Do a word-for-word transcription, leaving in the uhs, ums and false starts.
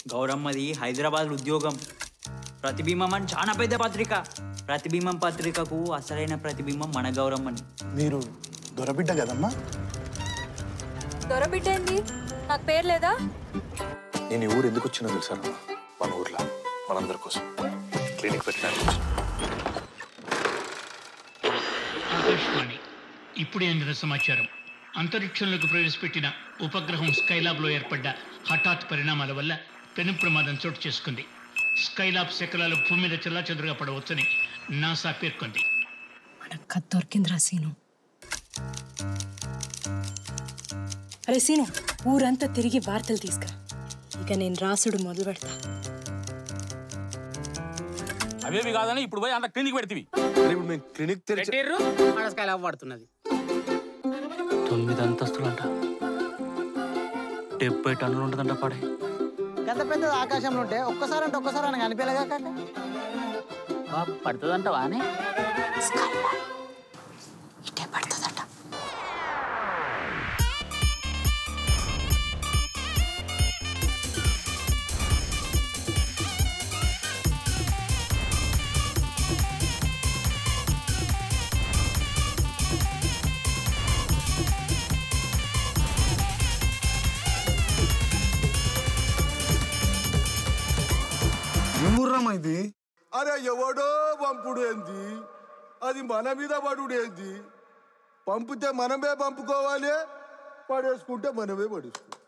గౌరమ్మది హైదరాబాద్ ఉద్యోగం. ప్రతిబింబం అని చాలా పెద్ద పత్రిక. ప్రతిబింబం పత్రికకు అసలైన ప్రతిబింబం మన గౌరమ్మని. మీరు దొరబిడ్డ కదమ్మా? దొరబిడ్డ ఏంది? నాకు పేరు లేదా? నేను ఈ ఊరు ఎందుకు వచ్చినా తెలుసా? మన ఊర్లో మనందరి కోసం క్లినిక్ పెట్టడానికి. ఆకాశవాణి ఇప్పుడే అందిన సమాచారం. అంతరిక్షంలోకి ప్రవేశపెట్టిన ఉపగ్రహం స్కైలాబ్లో ఏర్పడ్డ హఠాత్ పరిణామాల వల్ల పెను ప్రమాదం చోటు చేసుకుంది. స్కైలాబ్ శకలాలు భూమి మీద చెల్లాచెదురుగా పడవచ్చని నాసా పేర్కొంది. మనకు దొరికిందిరా సీను. అరే సీను, ఊరంతా తిరిగి వార్తలు తీసుకురా. ఇక నేను రాసుడు మొదలు పెడతా. అవేవి కాదని ఇప్పుడు పోయి అంత క్లినిక్ పెడితే ఇప్పుడు మేము క్లినిక్ తెరిచారు. స్కైలాబ్ పడుతున్నది. తొమ్మిది అంతస్తులంట, డెబ్బై టన్నులు ఉంటుందంట. పడే గంత పెద్ద ఆకాశంలో ఉంటే ఒక్కసారి అంటే ఒక్కసారి అని కనిపించలేగా కాక పడుతుందంట. వానే ఇటే పడుతుందట. ఇది అరే ఎవడో పంపుడు ఏంది, అది మన మీద పడుడు ఏంది? పంపితే మనమే పంపుకోవాలి, పడేసుకుంటే మనమే పడేసుకోవాలి.